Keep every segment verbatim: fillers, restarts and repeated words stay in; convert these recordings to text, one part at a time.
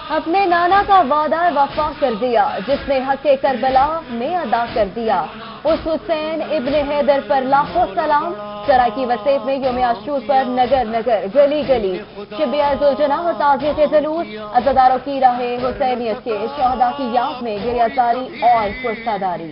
اپنے نانا کا وعدہ وفا کر دیا جس نے حق کربلا میں ادا کر دیا. اس حسین ابن حیدر پر لاکھوں سلام. سرائکی وسیب میں یوم عاشور پر نگر نگر گلی گلی شبیہ ذوالجناح اور تعزیے کے جلوس. عزاداروں کی راہ حسینیت کے شہداء کی یاد میں گریہ زاری اور پرساداری.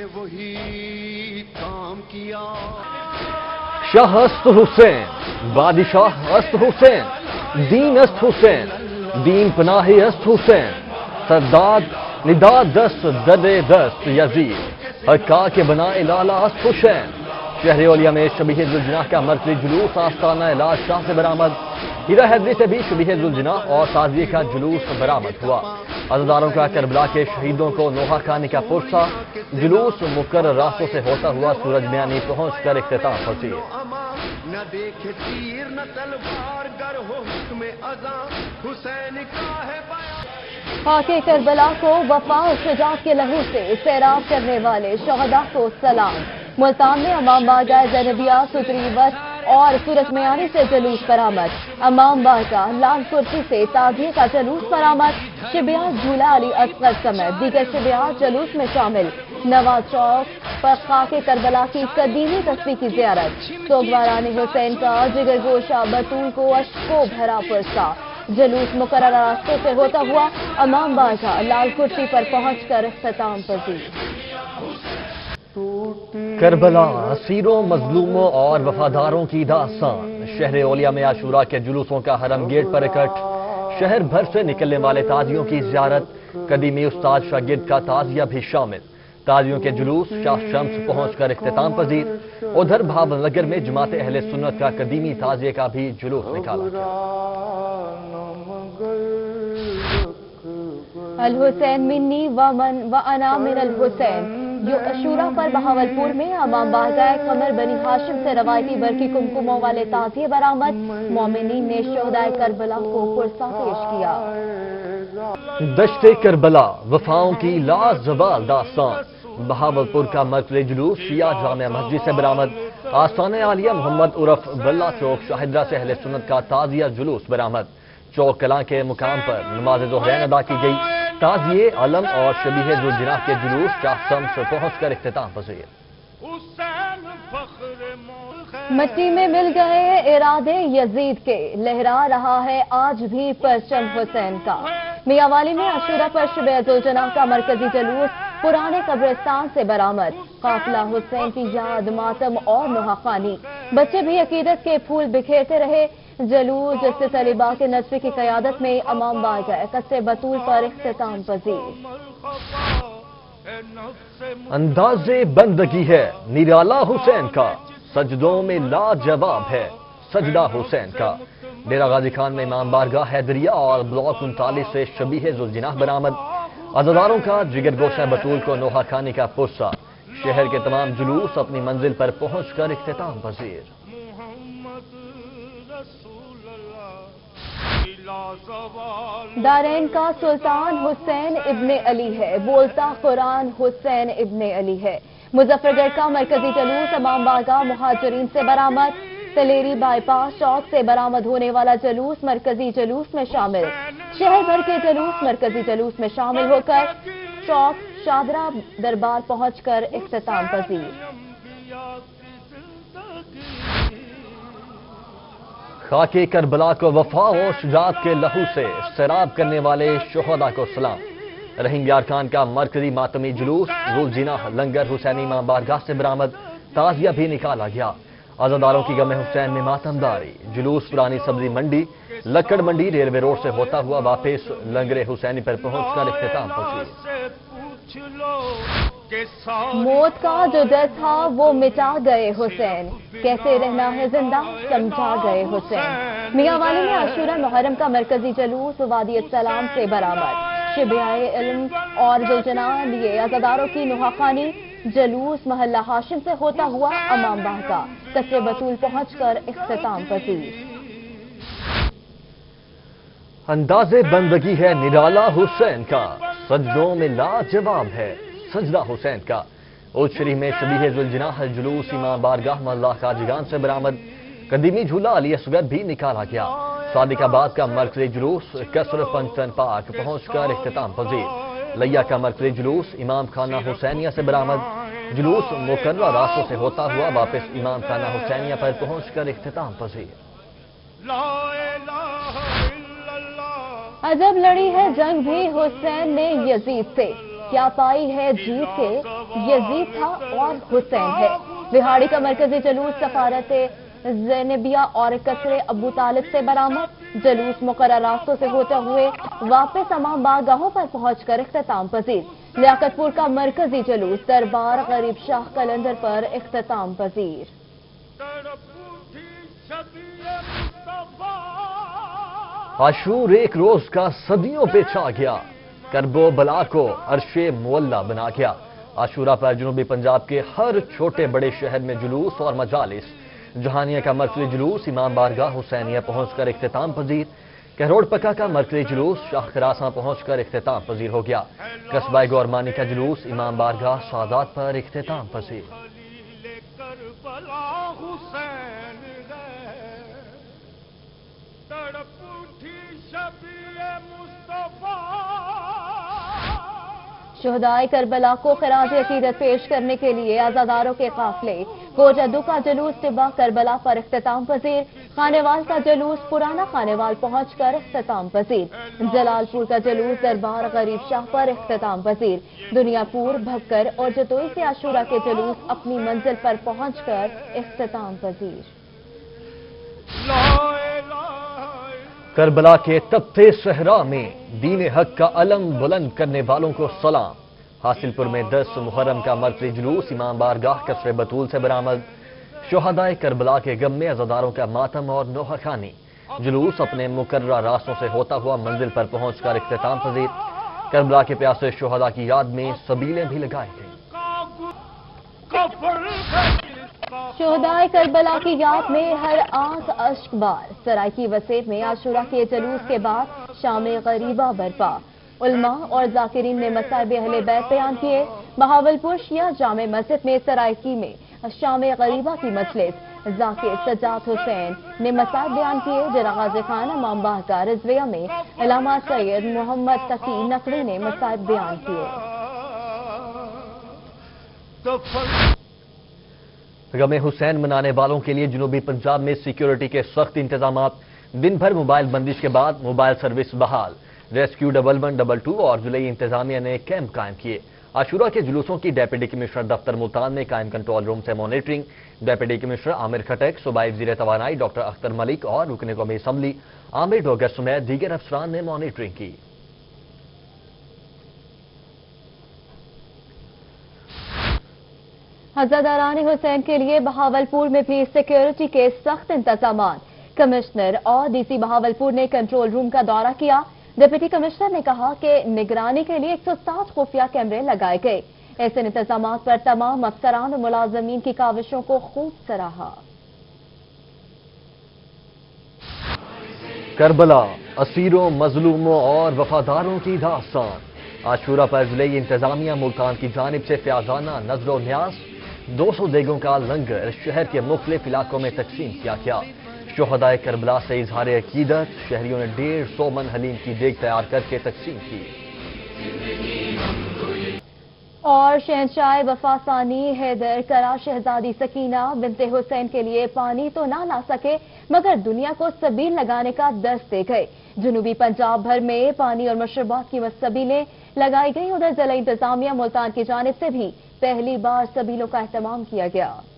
شاہ است حسین، بادشاہ است حسین، دین است حسین، دین پناہ است حسین، سرداد نداد دست دد دست یزید، حقا کے بنا لالا است حسین. شہر اولیا میں شبیہ ذوالجناح کا مرکزی جلوس آستانہ علاج شاہ سے برآمد. ہیرا حیدری سے بھی شبیہ ذوالجناح اور تعزیے کا جلوس برآمد ہوا. عزاداروں کا کربلا کے شہیدوں کو نوحہ کھانے کا پرسہ. جلوس مقرر راستوں سے ہوتا ہوا سورج میانی پہنچ کر اختتام پذیر. نہ دیکھے تیر نہ تلوار گر ہو حکم ازاں حسین کا ہے بیان. خاک کربلا کو وفا اور شجاعت کے لہو سے سیراب کرنے والے شہداء کو سلام. ملتان میں امام بارگاہ زینبیہ ستری وٹ اور سورج میانی سے جلوس برآمد. امام بارگاہ لال کرسی سے تعزیے کا جلوس برآمد. شبیہ جھولا علی اصغر سمیت دیگر شبیہ جلوس میں شامل. نواز چوک پر خاک کربلا کی قدیمی تصویر کی زیارت. سوگواران حسین کا جگر گوشہ بطول کو اشکوں بھرا پرسہ. جلوس مقررہ راستوں سے ہوتا ہوا امام بارگاہ لال کرسی پر پہنچ کر اختتام پذیر. کربلا اسیروں، مظلوموں اور وفاداروں کی داستان. شہر اولیا میں عاشورہ کے جلوسوں کا حرم گیٹ پر اکٹھ. شہر بھر سے نکلنے والے تازیوں کی زیارت. قدیمی استاد شاگرد کا تعزیہ بھی شامل. تازیوں کے جلوس شاہ شمس پہنچ کر اختتام پذیر. ادھر بھاول نگر میں جماعت اہل سنت کا قدیمی تعزیے کا بھی جلوس نکالا گیا. الحسین منی وانا من الحسین. جو عاشورہ پر بہاولپور میں امام بارگاہ قمر بنی ہاشم سے روایتی برقی کمکموں والے تعزیے برآمد. مومنین نے شہداء کربلا کو پرسہ پیش کیا. دشت کربلا وفاؤں کی لازوال داستان. بہاولپور کا مرکزی جلوس شیعہ جامع مسجد سے برآمد. آستانہ عالیہ محمد عرف بلہ چوک شاہدرہ سے اہل سنت کا تعزیہ جلوس برآمد. چوک کلاں کے مقام پر نماز ظہرین ادا کی گئی. تعزیے علم اور شبیہ ذوالجناح کے جلوس شاہ شمس پہنچ کر اختتام پذیر. مٹی میں مل گئے ارادے یزید کے. لہرا رہا ہے آج بھی پرچم حسین کا. میاں والی میں عاشورہ پر شبیہ ذوالجناح کا مرکزی جلوس پرانے قبرستان سے برآمد. قافلہ حسین کی یاد، ماتم اور نوحہ خوانی. بچے بھی عقیدت کے پھول بکھیرتے رہے. جلوس جس طالبہ کے نصفی کی قیادت میں امام بارگاہ قصر بطول پر اختتام پذیر. انداز بندگی ہے نرالا حسین کا. سجدوں میں لاجواب ہے سجدہ حسین کا. ڈیرہ غازی خان میں امام بارگاہ حیدریہ اور بلاک انتالیس سے شبیہ ذوالجناح برآمد. عزاداروں کا جگر گوشہ بطول کو نوحہ کھانے کا پرسہ. شہر کے تمام جلوس اپنی منزل پر پہنچ کر اختتام پذیر. دارین کا سلطان حسین ابن علی ہے. بولتا قرآن حسین ابن علی ہے. مظفر گڑھ کا مرکزی جلوس امام بارگاہ مہاجرین سے برآمد. تلیری بائی پاس چوک سے برآمد ہونے والا جلوس مرکزی جلوس میں شامل. شہر بھر کے جلوس مرکزی جلوس میں شامل ہو کر چوک شادرہ دربار پہنچ کر اختتام پذیر. خاک کربلا کو وفا و شجاعت کے لہو سے سیراب کرنے والے شہداء کو سلام. رحیم یار خان کا مرکزی ماتمی جلوس ذوالجناح لنگر حسینی امام بارگاہ سے برآمد. تعزیہ بھی نکالا گیا. عزاداروں کی غم حسین میں ماتم داری. جلوس پرانی سبزی منڈی لکڑ منڈی ریلوے روڈ سے ہوتا ہوا واپس لنگر حسینی پر پہنچ کر اختتام پذیر. موت کا جو ڈر تھا وہ مٹا گئے حسین. کیسے رہنا ہے زندہ سمجھا گئے حسین. میاں والی میں عاشورہ محرم کا مرکزی جلوس وادی السلام سے برآمد. شبیہ علم اور ذوالجناح لیے عزاداروں کی نوحہ خوانی. جلوس محلہ ہاشم سے ہوتا ہوا امام بارگاہ قصر بطول پہنچ کر اختتام پذیر. انداز بندگی ہے نرالا حسین کا. سجدوں میں لاجواب ہے سجدہ حسین کا. اوج شریف میں شبیہ ذوالجناح جلوس امام بارگاہ محلہ خاجگان سے برآمد. قدیمی جھولا علی اصغر بھی نکالا گیا. सादिकाबाद का मरकजी जुलूस कसर पंचतन पार्क पहुंचकर इख्तिताम पजीर। लिया का मरकजी जुलूस इमाम खाना हुसैनिया से बरामद। जुलूस मुकर्रर रास्तों से होता हुआ वापस इमाम खाना हुसैनिया पर पहुंचकर इख्तिताम पजीर। अजब लड़ी है जंग भी हुसैन ने यजीद से, क्या पाई है जीत के, यजीद था और हुसैन है। बिहाड़ी का मरकजी जुलूस सफारत ज़ैनबिया और कसरे अबू तालिब से बरामद। जुलूस मुकर्रर रास्तों से होते हुए वापस तमाम बारगाहों पर पहुंचकर इख्तिताम पजीर। लियाकतपुर का मरकजी जुलूस दरबार गरीब शाह कलंदर पर इख्तिताम पजीर। आशूर एक रोज का सदियों पे छा गया, करबो बला को अरशे मुअल्ला बना गया। आशूरा पर जनूबी पंजाब के हर छोटे बड़े शहर में जुलूस और मजालिस। जहानिया का मरकजी जुलूस इमाम बारगाह हुसैनिया पहुंचकर इख्तिताम पजीर। कहरोड़ पक्का का मरकजी जुलूस शाह खरासा पहुंचकर इख्तिताम पजीर हो गया। कस्बा गौरमानी का जुलूस इमाम बारगाह सादात पर इख्तिताम पजीर। शुहदाए करबला को खराज अकीदत पेश करने के लिए आजादारों के काफिले। गोजद्दू का जुलूस टिब्बा करबला पर इख्तिताम पजीर। खानेवाल का जुलूस पुराना खानेवाल पहुंचकर इख्तिताम पजीर। जलालपुर का जुलूस दरबार गरीब शाह पर इख्तिताम पजीर। दुनियापुर, भक्कर और जतोई से आशूरा के जुलूस अपनी मंजिल पर पहुंचकर इख्तिताम पजीर। करबला के तपते सहरा में दीन हक का अलम बुलंद करने वालों को सलाम। हासिलपुर में दस मुहर्रम का मरकजी जुलूस इमाम बारगाह कसरे बतूल से बरामद। शुहदाए करबला के गम में अज़ादारों का मातम और नोहखानी। जुलूस अपने मुकर्रर रास्तों से होता हुआ मंजिल पर पहुंचकर इख्तिताम पजीर। करबला के प्यासे शुहदा की याद में सबीलें भी लगाई गईं। शुहदाए करबला की याद में हर आंख अश्क बार। सराइकी वसेत में आशूरा के जुलूस के बाद शाम गरीबा बरपा। उलमा और जाकिरीन ने मसाइब अहले बैत बयान किए। बहावलपुर शिया जामे मस्जिद में सराइकी में शाम गरीबा की मजलिस। जाकिर सज्जाद हुसैन ने मसाइब बयान किए। जरा गाजी खान इमाम बारगाह रिजविया में अल्लामा सैयद मोहम्मद तकी नकवी ने मसाइब बयान किए। गमे हुसैन मनाने वालों के लिए जनूबी पंजाब में सिक्योरिटी के सख्त इंतजाम। दिन भर मोबाइल बंदिश के बाद मोबाइल सर्विस बहाल। Rescue double one double two और जुलई इंतजामिया ने कैंप कायम किए। आशूरा के जुलूसों की डेप्यूटी कमिश्नर दफ्तर मुल्तान में कायम कंट्रोल रूम से monitoring. Deputy commissioner Amir Khattak, सूबाई वज़ीर तवानाई डॉक्टर अख्तर मलिक और रुकने कौमी असम्बली आमिर डोगर समेत दीगर अफसरान ने मॉनिटरिंग की। हज़रत हुसैन के लिए बहावलपुर में भी सिक्योरिटी के सख्त इंतजाम। कमिश्नर और डीसी बहावलपुर ने कंट्रोल रूम का दौरा किया। डिप्टी कमिश्नर ने कहा कि निगरानी के लिए एक सौ सात खुफिया कैमरे लगाए गए। ऐसे इंतजाम पर तमाम अफसरान और मुलाजमीन की काविशों को खूब सराहा। करबला, असीरों, मजलूमों और वफादारों की दास्तान। आशूरा पर जुलई इंतजामिया मुल्तान की जानिब से फ्याजाना नजरो न्यास दो सौ देगों का लंगर शहर के मुख्तलिफ इलाकों में तकसीम किया गया। शुहदाए करबला से इजहार अकीदत शहरियों ने डेढ़ सौ मन हलीम की देग तैयार करके तकसीम की। और शहंशाह वफासानी हैदर करा शहजादी सकीना बिनते हुसैन के लिए पानी तो ना ला सके मगर दुनिया को सबील लगाने का दर्स दे गए। जनूबी पंजाब भर में पानी और मशरूबात की सबीलें लगाई गई। उधर जिला इंतजामिया मुल्तान की जानिब से भी पहली बार सबीलों का एहतमाम किया गया।